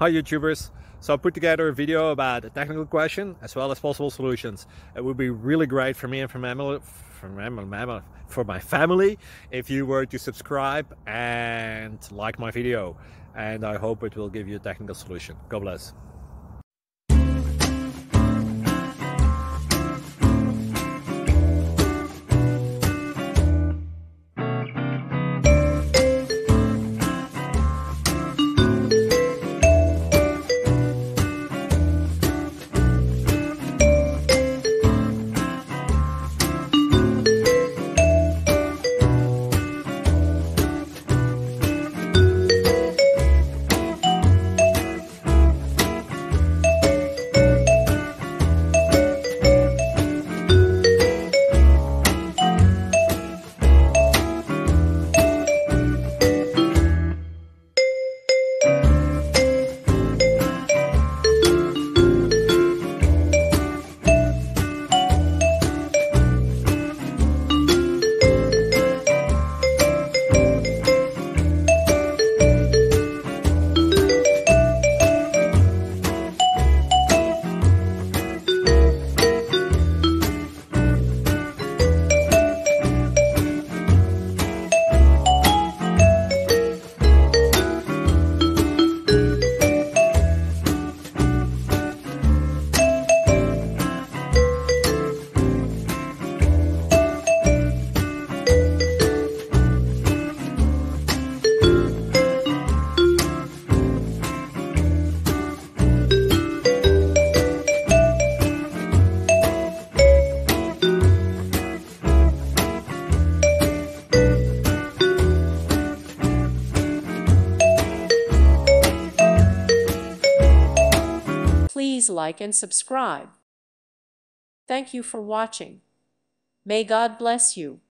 Hi YouTubers! So I put together a video about a technical question as well as possible solutions. It would be really great for me and for my family if you were to subscribe and like my video, and I hope it will give you a technical solution. God bless. Please like and subscribe. Thank you for watching. May God bless you.